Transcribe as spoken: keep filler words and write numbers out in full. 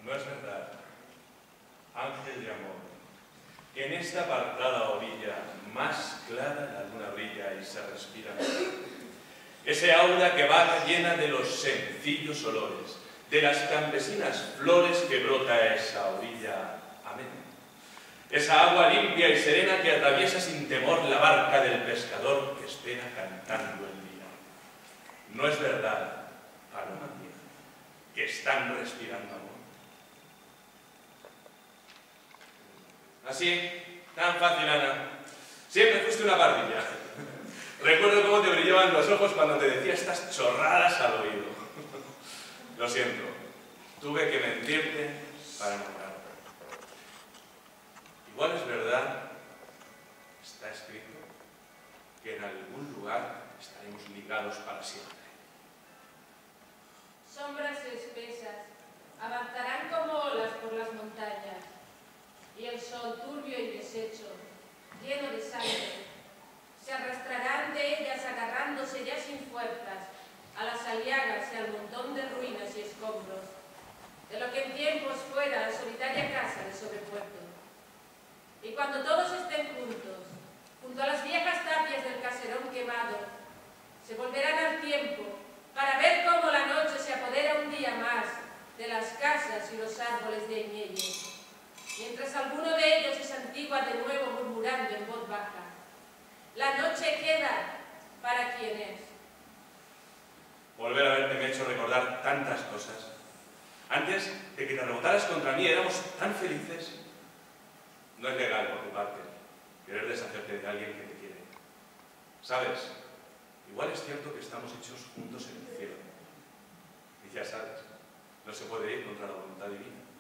No es verdad, ángel de amor, que en esta apartada orilla más clara la luna brilla y se respira ese aura que vaga llena de los sencillos olores, de las campesinas flores que brota a esa orilla amena. Esa agua limpia y serena que atraviesa sin temor la barca del pescador que espera cantando el día. No es verdad, paloma mía, que están respirando amor. Así, tan fácil, Ana. Siempre fuiste una pardilla. Recuerdo cómo te brillaban los ojos cuando te decía estas chorradas al oído. Lo siento, tuve que mentirte para enamorarte. Igual es verdad, está escrito, que en algún lugar estaremos ligados para siempre. Sombras espesas avanzarán como olas por las montañas, y el sol turbio y deshecho, lleno de sangre, se arrastrarán de ellas agarrándose ya sin fuerzas a las aliagas y al montón de ruinas y escombros, de lo que en tiempos fuera la solitaria casa de Sobrepuerto. Y cuando todos estén juntos, junto a las viejas tapias del caserón quemado, se volverán al tiempo para ver cómo la noche se apodera un día más de las casas y los árboles de Eñelle, mientras alguno de ellos se santigua de nuevo murmurando en voz baja: la noche queda para quien es. Volver a verte me ha hecho recordar tantas cosas. Antes de que te rebotaras contra mí éramos tan felices. No es legal por tu parte querer deshacerte de alguien que te quiere. ¿Sabes? Igual es cierto que estamos hechos juntos en el cielo. Y ya sabes, no se puede ir contra la voluntad divina.